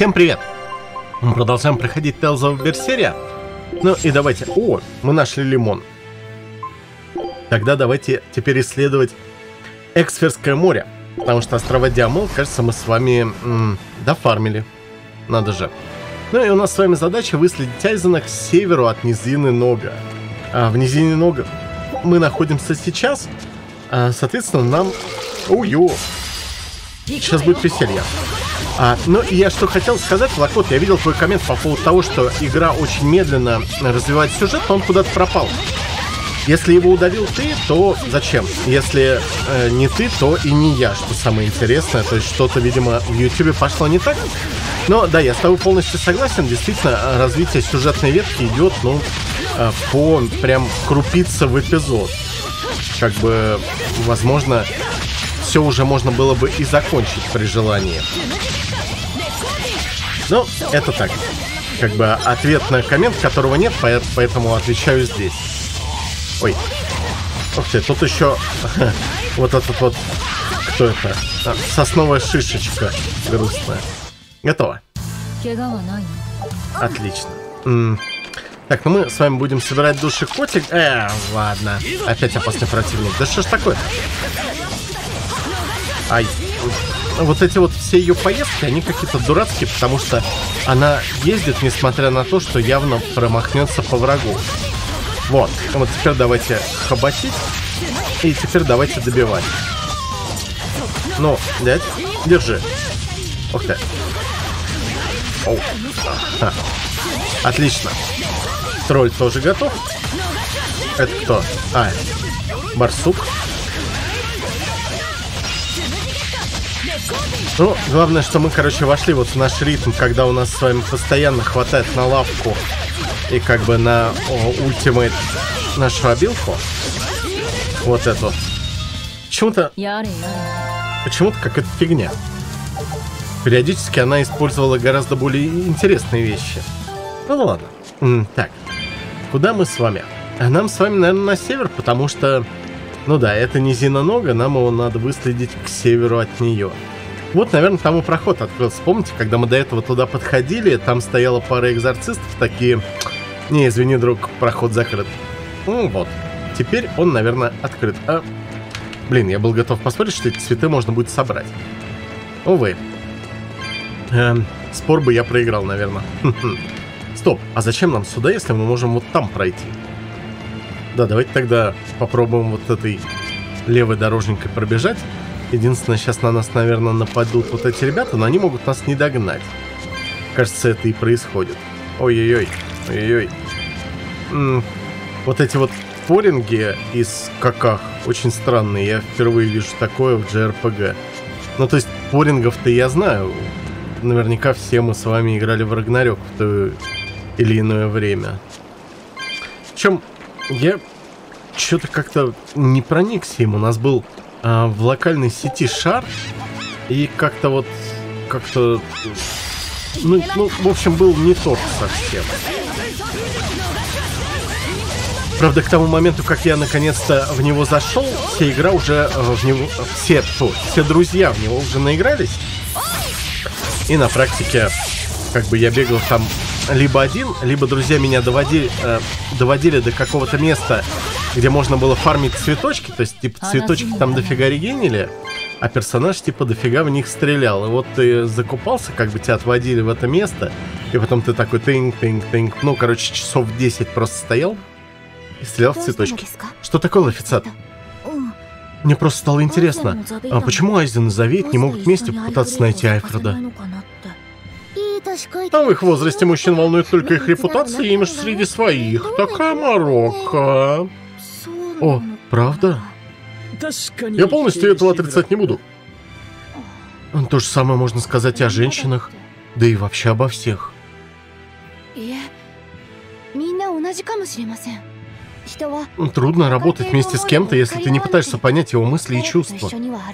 Всем привет! Мы продолжаем проходить Tales of Berseria. Ну и давайте... О, мы нашли лимон. Тогда давайте теперь исследовать Эксферское море. Потому что острова Диамол, кажется, мы с вами дофармили. Надо же. Ну и у нас с вами задача выследить Айзена к северу от низины Нога. А в низине Нога мы находимся сейчас. Соответственно, нам... Ой-ё! Сейчас будет веселье. Ну и я что хотел сказать, Лакот, я видел твой коммент по поводу того, что игра очень медленно развивает сюжет, но он куда-то пропал. Если его удалил ты, то зачем? Если не ты, то и не я, что самое интересное. То есть что-то, видимо, в YouTube пошло не так. Но да, я с тобой полностью согласен. Действительно, развитие сюжетной ветки идет, ну, по прям крупица в эпизод. Как бы, возможно, все уже можно было бы и закончить при желании. Ну, это так. Как бы ответ на коммент, которого нет, поэтому отвечаю здесь. Ой. Ух ты, тут еще вот этот вот... Кто это? Сосновая шишечка грустная. Готово. Отлично. Так, ну мы с вами будем собирать души котик. Ладно. Опять опасный противник. Да что ж такое? Ай. Вот эти вот все ее поездки, они какие-то дурацкие, потому что она ездит, несмотря на то, что явно промахнется по врагу. Вот. Вот теперь давайте хоботить. И теперь давайте добивать. Ну, дядь, держи. Ух ты. Оу. Отлично. Тролль тоже готов. Это кто? Барсук. Ну, главное, что мы, короче, вошли вот в наш ритм, когда у нас с вами постоянно хватает на лапку и как бы на ультимейт нашу обилку. Вот эту. Почему-то какая-то фигня. Периодически она использовала гораздо более интересные вещи. Ну ладно. Так. Куда мы с вами? Нам с вами, наверное, на север, потому что... Ну да, это низина Нога, нам его надо выследить к северу от нее. Вот, наверное, там и проход открылся. Помните, когда мы до этого туда подходили, там стояла пара экзорцистов такие... Не, извини, друг, проход закрыт. Ну вот. Теперь он, наверное, открыт. Блин, я был готов поспорить, что эти цветы можно будет собрать. Увы. Спор бы я проиграл, наверное. Стоп, а зачем нам сюда, если мы можем вот там пройти? Да, давайте тогда попробуем вот этой левой дороженькой пробежать. Единственное, сейчас на нас, наверное, нападут вот эти ребята, но они могут нас не догнать. Кажется, это и происходит. Ой-ой-ой, ой-ой-ой. Вот эти вот поринги из каках очень странные. Я впервые вижу такое в JRPG. Ну, то есть, порингов-то я знаю. Наверняка все мы с вами играли в Рагнарёк в то или иное время. Причем я что-то как-то не проникся им. У нас был в локальной сети шар. И как-то вот... Как-то... Ну, в общем, был не тот совсем. Правда, к тому моменту, как я наконец-то в него зашел, вся игра уже в него... Все друзья в него уже наигрались. И на практике, как бы я бегал там либо один, либо друзья меня доводили до какого-то места, где можно было фармить цветочки. То есть, типа, цветочки там дофига регенили, а персонаж, типа, дофига в них стрелял. И вот ты закупался, как бы тебя отводили в это место, и потом ты такой тынк-тынк-тынк. Ну, короче, часов 10 просто стоял и стрелял в цветочки. Что такое, Лафицат? Мне просто стало интересно, а почему Айзен и Завет не могут вместе попытаться найти Альфреда? А в их возрасте мужчин волнует только их репутация и имидж среди своих. Такая морока. О, правда? Я полностью этого отрицать не буду. То же самое можно сказать и о женщинах, да и вообще обо всех. Трудно работать вместе с кем-то, если ты не пытаешься понять его мысли и чувства.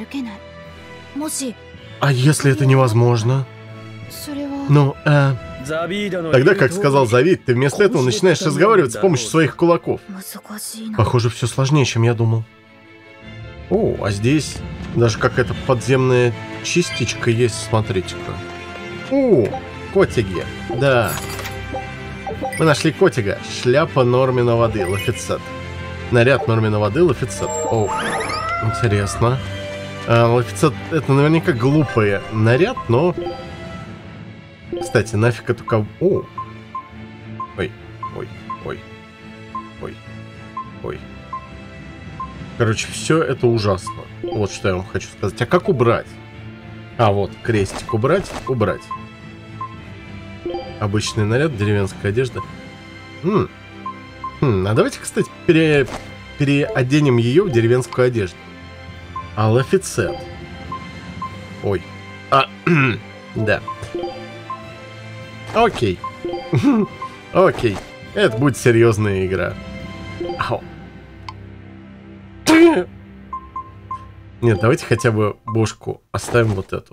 А если это невозможно? Ну, тогда, как сказал Завид, ты вместо этого начинаешь разговаривать с помощью своих кулаков. Похоже, все сложнее, чем я думал. О, а здесь даже какая-то подземная частичка есть, смотрите-ка. О, котиги. Да. Мы нашли котига. Шляпа Нормина воды. Лафицет. Наряд Нормина воды. Лафицет. О, интересно. Лафицет — это наверняка глупый наряд, но... Кстати, нафиг эту кого... О! Ой, ой, ой, ой, ой. Короче, все это ужасно. Вот что я вам хочу сказать. А как убрать? А, вот, крестик убрать, убрать. Обычный наряд, деревенская одежда. А давайте, кстати, переоденем ее в деревенскую одежду. А лафицет. Ой. Да. Окей. Окей. Это будет серьезная игра. Ау. Нет, давайте хотя бы бошку оставим вот эту.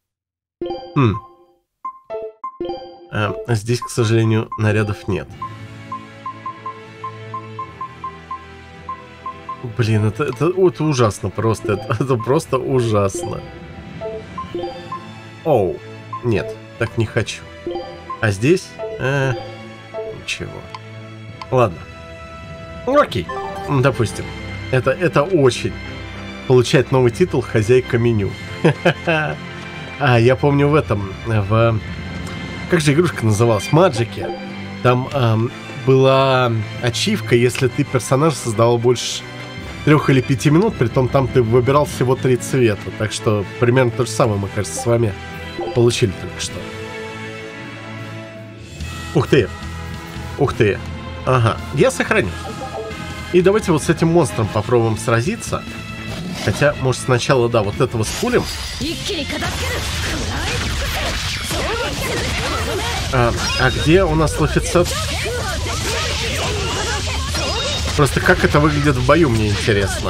Здесь, к сожалению, нарядов нет. Блин, это ужасно просто. Это просто ужасно. Оу. Нет, так не хочу. А здесь... ничего. Ладно. Окей. Допустим. Это очень... Получает новый титул «Хозяйка меню». А, я помню в этом... Как же игрушка называлась? В Маджике. Там была ачивка, если ты персонаж создавал больше 3 или 5 минут, притом там ты выбирал всего 3 цвета. Так что примерно то же самое, мы, кажется, с вами получили только что. Ух ты! Ух ты! Ага, я сохраню. И давайте вот с этим монстром попробуем сразиться. Хотя, может, сначала, да, вот этого спулим. А где у нас лафицет? Просто как это выглядит в бою, мне интересно.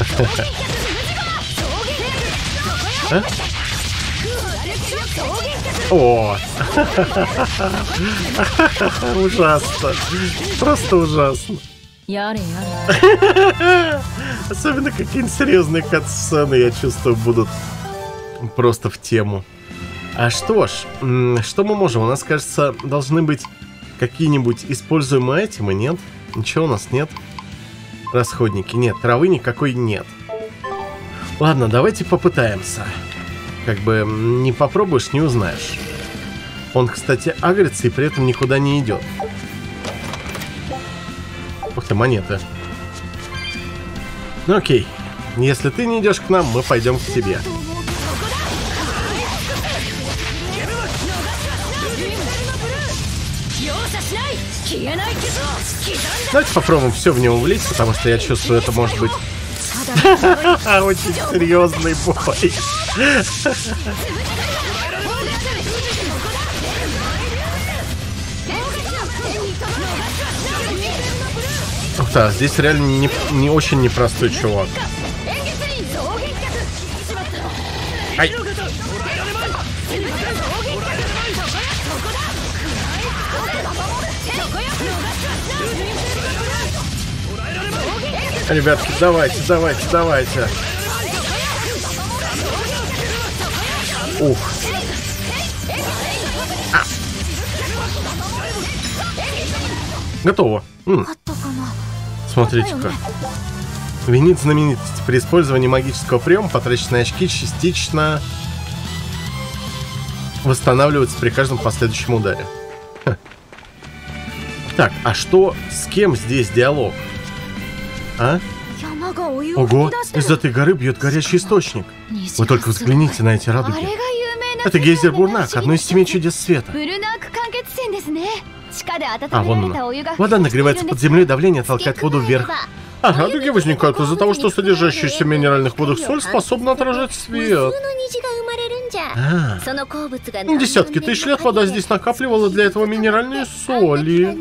О! Ужасно. Просто ужасно. Особенно какие-нибудь серьезные катсцены, я чувствую, будут просто в тему. А что ж, что мы можем? У нас, кажется, должны быть какие-нибудь используемые айтемы, нет? Ничего у нас нет. Расходники, нет. Травы никакой нет. Ладно, давайте попытаемся. Как бы не попробуешь, не узнаешь. Он, кстати, агрится и при этом никуда не идет. Ух ты, монеты. Ну окей. Если ты не идешь к нам, мы пойдем к тебе. Давайте попробуем все в него влить, потому что я чувствую, это может быть очень серьезный бой. Ух ты, здесь реально не очень непростой чувак. Ай! Ребятки, давайте, давайте, давайте. Ух. Готово. Смотрите-ка. Винит знаменитость. При использовании магического приема потраченные очки частично восстанавливаются при каждом последующем ударе. Ха. Так, а что, с кем здесь диалог? А? Ого, из этой горы бьет горячий источник. Вы только взгляните на эти радуги. Это гейзер Бурнак, одно из 7 чудес света. А, вон она. Вода нагревается под землей, давление толкает воду вверх. А радуги возникают из-за того, что содержащаяся в минеральных водах соль способна отражать свет. Десятки тысяч лет вода здесь накапливала для этого минеральные соли.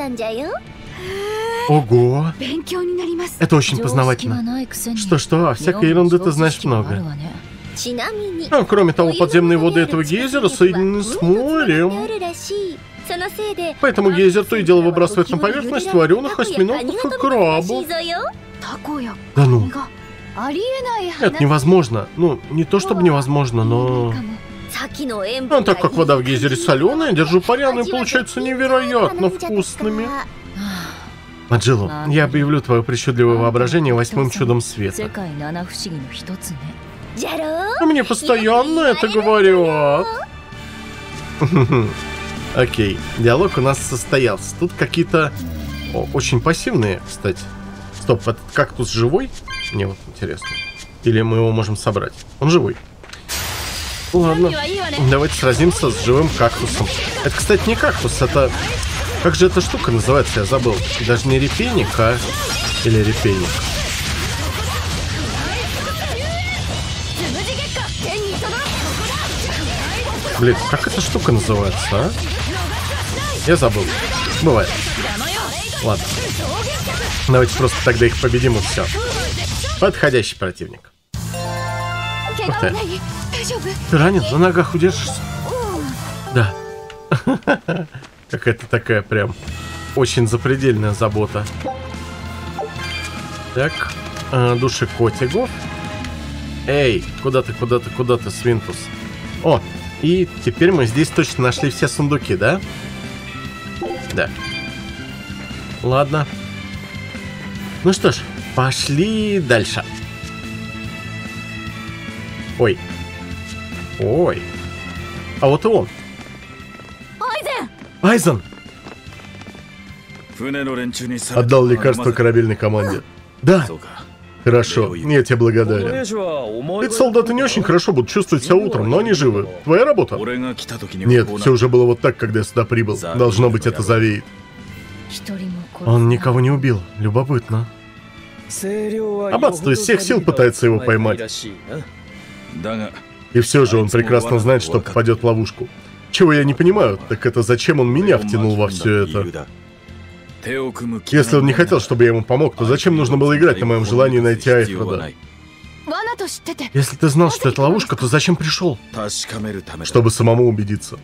Ого! Это очень познавательно. Что-что, о всякой ерунды ты знаешь много. А кроме того, подземные воды этого гейзера соединены с морем. Поэтому гейзер то и дело выбрасывает на поверхность вареных осьминогов и крабов. Да ну. Это невозможно. Ну, не то чтобы невозможно, но... А так как вода в гейзере соленая, держу паряну и получаются невероятно вкусными. Маджилу, я объявлю твое причудливое воображение 8-м чудом света. Мне постоянно это говорят. Окей, диалог у нас состоялся. Тут какие-то очень пассивные, кстати. Стоп, этот кактус живой? Мне вот интересно. Или мы его можем собрать? Он живой. Ладно, давайте сразимся с живым кактусом. Это, кстати, не кактус, это... Как же эта штука называется, я забыл. Даже не репейник, а... Или репейник. Блин, как эта штука называется, а? Я забыл. Бывает. Ладно. Давайте просто тогда их победим и все. Подходящий противник. Ух ты. Ты ранен? На ногах удержишься? Да. Какая-то такая прям очень запредельная забота. Так. Души котигов. Эй, куда ты, Свинтус? О, и теперь мы здесь точно нашли все сундуки, да? Да. Ладно. Ну что ж, пошли дальше. Ой. Ой. А вот и он. Айзен! Отдал лекарство корабельной команде. Да. Хорошо, я тебе благодарен. Эти солдаты не очень хорошо будут чувствовать себя утром, но они живы. Твоя работа? Нет, все уже было вот так, когда я сюда прибыл. Должно быть, это завеет. Он никого не убил. Любопытно. Аббатство из всех сил пытается его поймать. И все же он прекрасно знает, что попадет в ловушку. Чего я не понимаю, так это зачем он меня втянул во все это? Если он не хотел, чтобы я ему помог, то зачем нужно было играть на моем желании найти Айфреда? Если ты знал, что это ловушка, то зачем пришел? Чтобы самому убедиться.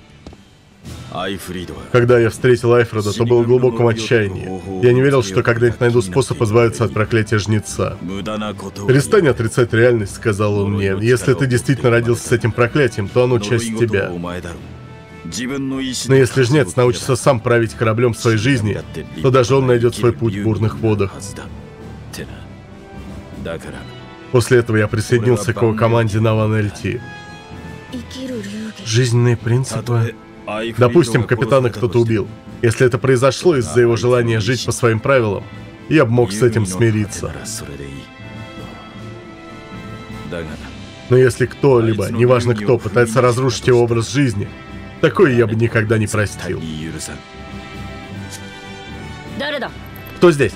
Когда я встретил Айфреда, то был в глубоком отчаянии. Я не верил, что когда-нибудь найду способ избавиться от проклятия жнеца. «Перестань отрицать реальность», — сказал он мне. «Если ты действительно родился с этим проклятием, то оно часть тебя. Но если жнец научится сам править кораблем своей жизни, то даже он найдет свой путь в бурных водах». После этого я присоединился к его команде на Ван Эльти. Жизненные принципы... Допустим, капитана кто-то убил. Если это произошло из-за его желания жить по своим правилам, я бы мог с этим смириться. Но если кто-либо, неважно кто, пытается разрушить его образ жизни, такое я бы никогда не простил. Кто здесь?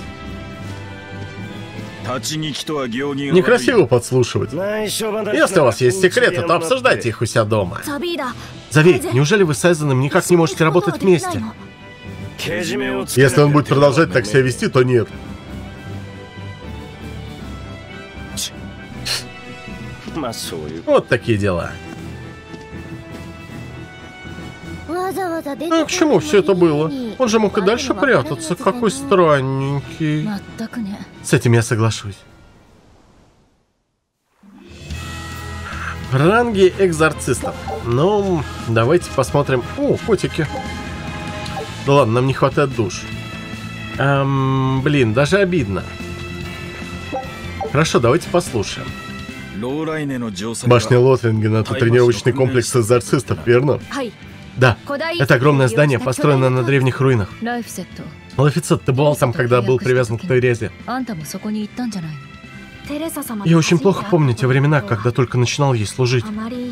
Некрасиво подслушивать. Если у вас есть секреты, то обсуждайте их у себя дома. Завей, неужели вы с Айзеном никак не можете работать вместе? Если он будет продолжать так себя вести, то нет. Вот такие дела. А к чему все это было? Он же мог и дальше прятаться. Какой странненький. С этим я соглашусь. Ранги экзорцистов. Ну, давайте посмотрим. О, котики. Да ладно, нам не хватает душ. Блин, даже обидно. Хорошо, давайте послушаем. Башня Лотвингена — это тренировочный комплекс экзорцистов, верно? Да, это огромное здание, построено на древних руинах. Лафицет, ты бывал там, когда был привязан к той резе? Я очень плохо помню те времена, когда только начинал ей служить.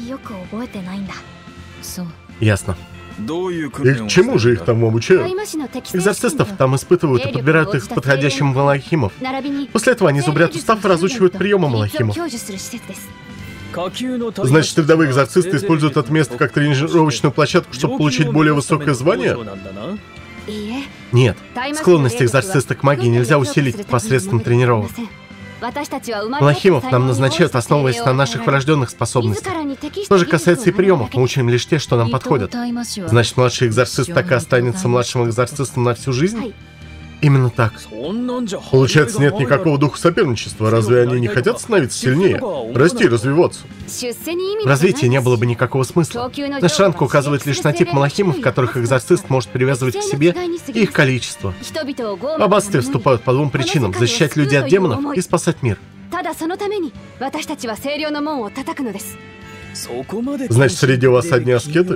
Ясно. И к чему же их там обучают? Экзорцистов там испытывают и подбирают их к подходящим малахимов. После этого они зубрят устав и разучивают приемы малахимов. Значит, рядовые экзорцисты используют это место как тренировочную площадку, чтобы получить более высокое звание? Нет. Склонность экзорциста к магии нельзя усилить посредством тренировок. Малахимов нам назначают, основываясь на наших врожденных способностях. Что же касается и приемов, мы учим лишь те, что нам подходят. Значит, младший экзорцист так и останется младшим экзорцистом на всю жизнь? Именно так. Получается, нет никакого духа соперничества. Разве они не хотят становиться сильнее? Расти и развиваться? В развитии не было бы никакого смысла. Наш ранг указывает лишь на тип малахимов, которых экзорцист может привязывать к себе, и их количество. В аббатстве вступают по двум причинам: защищать людей от демонов и спасать мир. Значит, среди вас одни аскеты?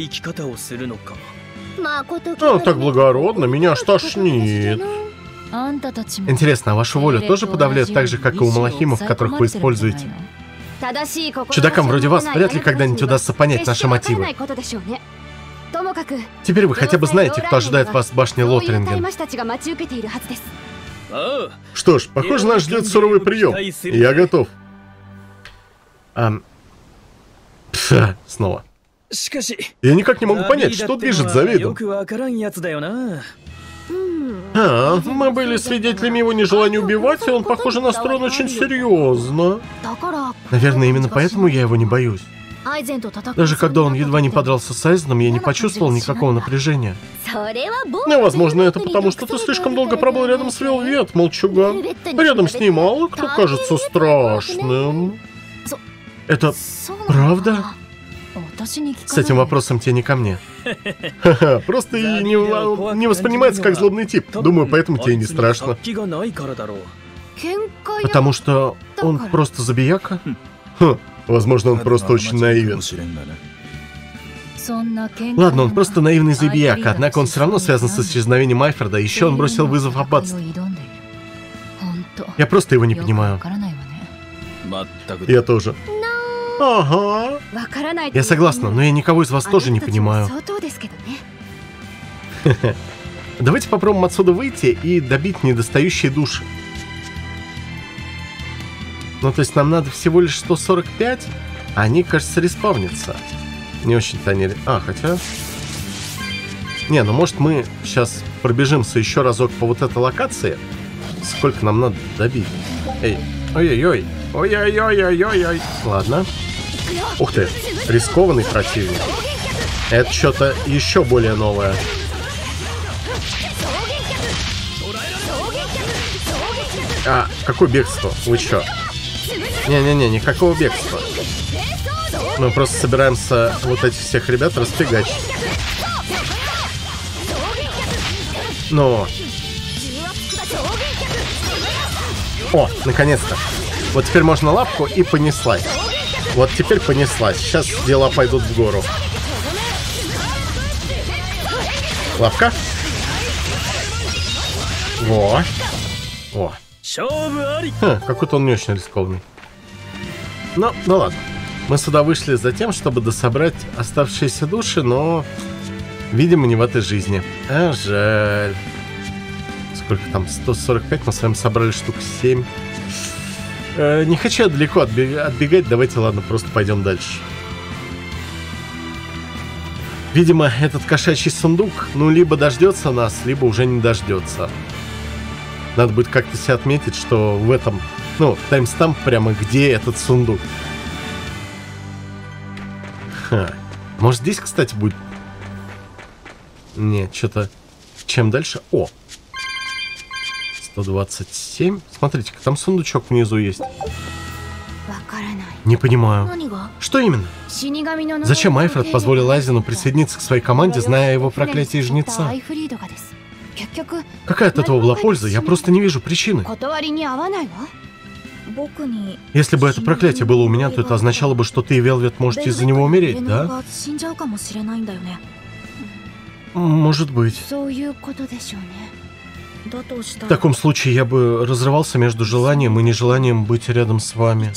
Так благородно, меня аж тошнит. Интересно, а вашу волю тоже подавляют так же, как и у малахимов, которых вы используете? Чудакам вроде вас вряд ли когда-нибудь удастся понять наши мотивы. Теперь вы хотя бы знаете, кто ожидает вас в башне Лотаринген. Что ж, похоже, нас ждет суровый прием. Я готов. Снова. Я никак не могу понять, что движет Завидом. Мы были свидетелями его нежелания убивать, и он, похоже, настроен очень серьезно. Наверное, именно поэтому я его не боюсь. Даже когда он едва не подрался с Айзеном, я не почувствовал никакого напряжения. Возможно, это потому, что ты слишком долго пробыл рядом с Велвет, молчуган. Рядом с ней мало кто кажется страшным. Это правда? С этим вопросом тебе не ко мне. Просто и не воспринимается как злобный тип. Думаю, поэтому тебе не страшно. Потому что он просто забияка? Возможно, он просто очень наивен. Ладно, он просто наивный забияка, однако он все равно связан с исчезновением Айфорда, еще он бросил вызов аббатству. Я просто его не понимаю. Я тоже. Ага. Я согласна, но я никого из вас тоже не понимаю. Давайте попробуем отсюда выйти и добить недостающие души. Ну, то есть нам надо всего лишь 145, а они, кажется, респавнятся. Не очень-то они... хотя... Не, ну может мы сейчас пробежимся еще разок по вот этой локации. Сколько нам надо добить? Эй, ой-ой-ой. Ой-ой-ой-ой-ой-ой. Ладно. Ух ты, рискованный противник. Это что-то еще более новое. Какое бегство? Вы чё? Не-не-не, никакого бегства. Мы просто собираемся вот этих всех ребят расфигачить. Ну. О, наконец-то. Вот теперь можно лапку и понеслась. Вот теперь понеслась. Сейчас дела пойдут в гору. Лапка. Во. Какой-то он не очень рискованный. Ну ладно. Мы сюда вышли за тем, чтобы дособрать оставшиеся души, но, видимо, не в этой жизни. Жаль. Сколько там? 145, мы с вами собрали штук 7. Не хочу далеко отбегать, давайте, ладно, просто пойдем дальше. Видимо, этот кошачий сундук, либо дождется нас, либо уже не дождется. Надо будет как-то себе отметить, что в этом, таймстамп прямо, где этот сундук. Может, здесь, кстати, будет... Нет, что-то... Чем дальше? 127. Смотрите-ка, там сундучок внизу есть. Не понимаю. Что именно? Зачем Айфред позволил Айзену присоединиться к своей команде, зная о его проклятии жнеца? Какая от этого была польза? Я просто не вижу причины. Если бы это проклятие было у меня, то это означало бы, что ты и Велвет можете из-за него умереть, да? Может быть. В таком случае я бы разрывался между желанием и нежеланием быть рядом с вами.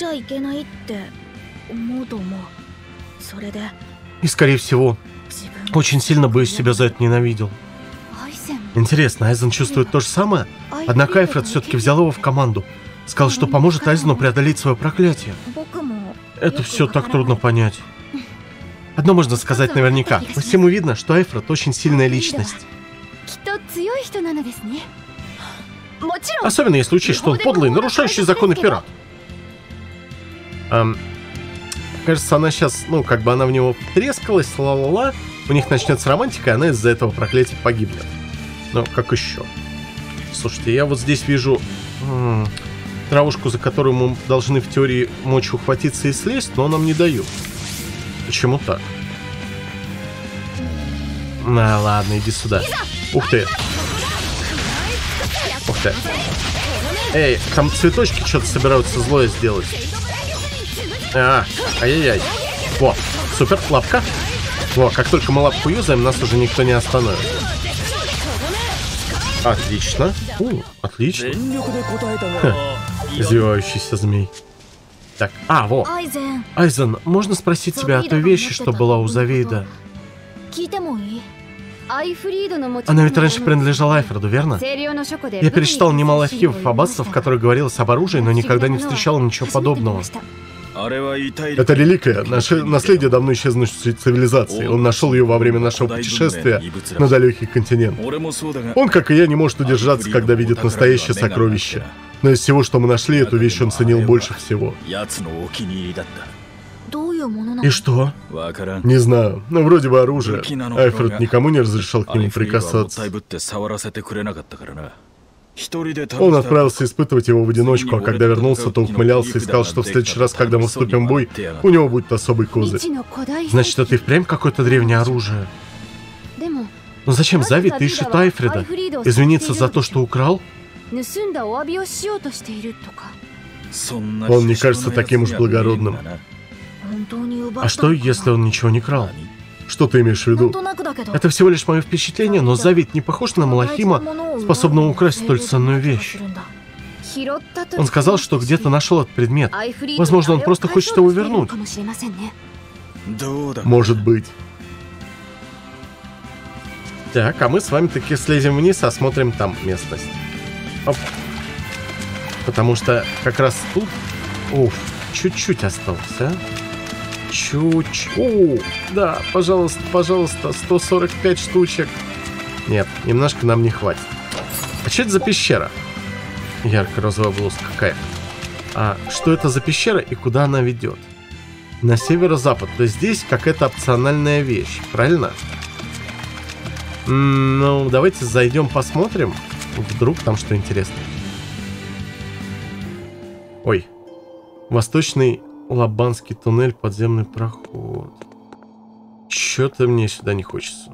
И, скорее всего, очень сильно бы себя за это ненавидел. Интересно, Айзен чувствует то же самое? Однако Айфред все-таки взял его в команду. Сказал, что поможет Айзену преодолеть свое проклятие. Это все так трудно понять. Одно можно сказать наверняка. По всему видно, что Айфред очень сильная личность. Особенно если учесть, что он подлый, нарушающий законы пират. Кажется, она сейчас, она в него трескалась, ла-ла-ла. У них начнется романтика, и она из-за этого проклятия погибнет. Как еще? Слушайте, я вот здесь вижу травушку, за которую мы должны в теории мочь ухватиться и слезть, но нам не дают. Почему так? На, ладно, иди сюда. Ух ты. Ух ты. Эй, там цветочки что-то собираются злое сделать. Ай-яй-яй. Во, супер, лапка. Во, как только мы лапку юзаем, нас уже никто не остановит. Отлично. Отлично. Извивающийся змей. Так, во. Айзен, можно спросить тебя о той вещи, что была у Завейда? Она ведь раньше принадлежала Айфреду, верно? Я перечитал немало архивов аббатства, в которых говорилось об оружии, но никогда не встречал ничего подобного. Это реликвия, наследие давно исчезнувшей цивилизации. Он нашел ее во время нашего путешествия на далекий континент. Он, как и я, не может удержаться, когда видит настоящее сокровище. Но из всего, что мы нашли, эту вещь он ценил больше всего. И что? Не знаю, но вроде бы оружие. Айфред никому не разрешал к нему прикасаться. Он отправился испытывать его в одиночку, а когда вернулся, то ухмылялся и сказал, что в следующий раз, когда мы вступим в бой, у него будет особый козырь. Значит, это и впрямь какое-то древнее оружие. Но зачем Завейд ищет Айфреда? Извиниться за то, что украл? Он не кажется таким уж благородным. А что, если он ничего не крал? Что ты имеешь в виду? Это всего лишь мое впечатление, но Завейд не похож на Малахима, способного украсть столь ценную вещь. Он сказал, что где-то нашел этот предмет. Возможно, он просто хочет его вернуть. Может быть. Так, а мы с вами таки слезем вниз, осмотрим там местность. Оп. Потому что как раз тут... чуть-чуть осталось, а? Чуть-чуть. Да, пожалуйста, пожалуйста, 145 штучек. Нет, немножко нам не хватит. А что это за пещера? Ярко-розовая блузка, какая. А что это за пещера и куда она ведет? На северо-запад. То есть здесь какая-то опциональная вещь, правильно? Ну, давайте зайдем посмотрим. Вдруг там что интересное. Ой. Восточный Лабанский туннель, подземный проход. Чё-то мне сюда не хочется.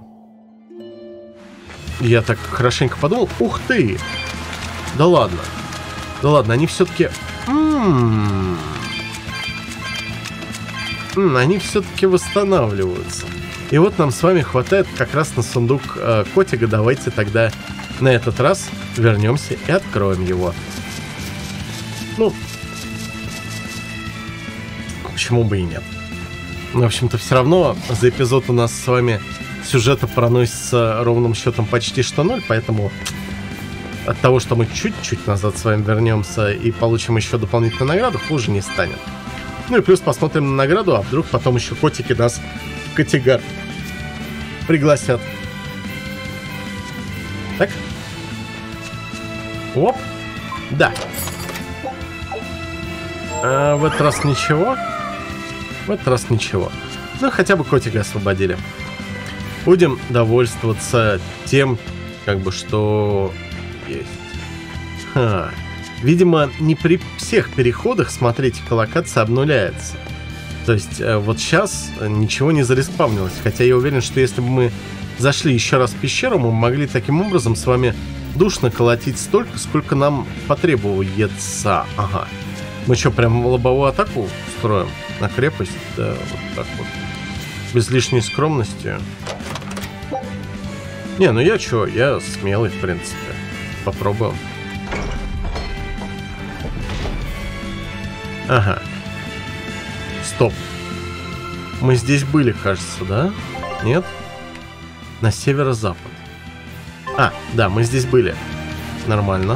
Я так хорошенько подумал. Ух ты! Да ладно. Да ладно, они все-таки... Они все-таки восстанавливаются. И вот нам с вами хватает как раз на сундук котика. Давайте тогда на этот раз вернемся и откроем его. Ну... Почему бы и нет? В общем-то, все равно за эпизод у нас с вами сюжета проносится ровным счетом почти что 0, поэтому от того, что мы чуть-чуть назад с вами вернемся и получим еще дополнительную награду, хуже не станет. Ну и плюс посмотрим на награду, а вдруг потом еще котики нас в категар пригласят. Так. Оп. Да. А в этот раз ничего. В этот раз ничего. Ну, хотя бы котика освободили. Будем довольствоваться тем, как бы, что есть. Видимо, не при всех переходах, смотрите-ка, локация обнуляется. То есть, вот сейчас ничего не зареспавнилось. Хотя я уверен, что если бы мы зашли еще раз в пещеру, мы могли таким образом с вами душно колотить столько, сколько нам потребуется. Ага. Мы что, прям лобовую атаку строим на крепость? Да, вот так вот. Без лишней скромности. Не, ну я чё, я смелый, в принципе. Попробуем. Ага. Стоп. Мы здесь были, кажется, да? Нет? На северо-запад. А, да, мы здесь были. Нормально.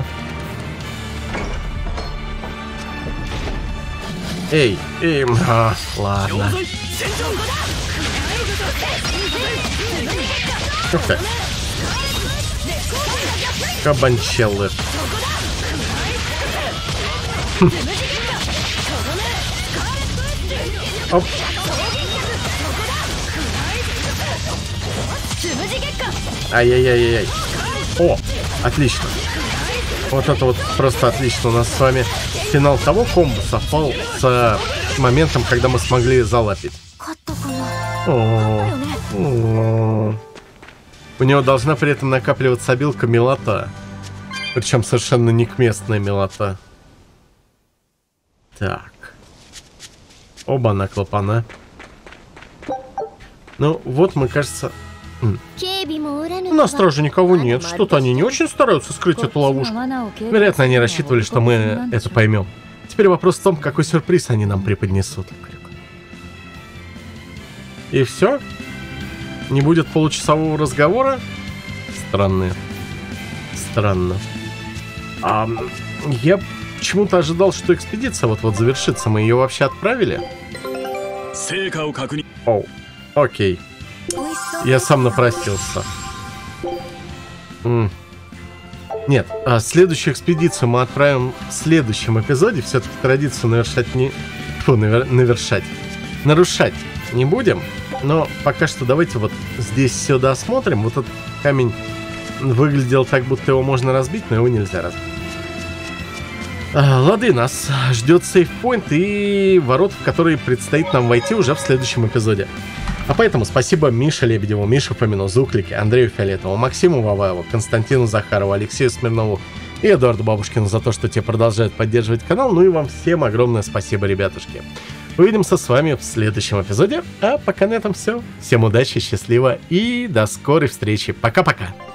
Эй, ладно. Ух ты. Кабанчеллы. Оп. Ай-яй-яй-яй. О, отлично. Вот это вот просто отлично. У нас с вами финал того комбо совпал с моментом, когда мы смогли залапить. У него должна при этом накапливаться обилка милота. Причем совершенно не к местной милота. Так. Оба-на, клапана. Ну, вот мы, кажется... У нас стражи никого нет. Что-то они не очень стараются скрыть эту ловушку. Вероятно, они рассчитывали, что мы это поймем. Теперь вопрос в том, какой сюрприз они нам преподнесут. И все? Не будет получасового разговора? Странно. Странно. Я почему-то ожидал, что экспедиция вот-вот завершится. Мы ее вообще отправили? Оу, окей. Я сам напросился. Нет, следующую экспедицию мы отправим в следующем эпизоде. Все-таки традицию нарушать не будем. Но пока что давайте вот здесь все досмотрим. Вот этот камень выглядел так, будто его можно разбить, но его нельзя разбить. Лады, нас ждет сейфпоинт и ворота, в которые предстоит нам войти уже в следующем эпизоде. А поэтому спасибо Мише Лебедеву, Мише Фомину, Зуклике, Андрею Фиолетову, Максиму Ваваеву, Константину Захарову, Алексею Смирнову и Эдуарду Бабушкину за то, что те продолжают поддерживать канал. Ну и вам всем огромное спасибо, ребятушки. Увидимся с вами в следующем эпизоде. А пока на этом все. Всем удачи, счастливо и до скорой встречи. Пока-пока.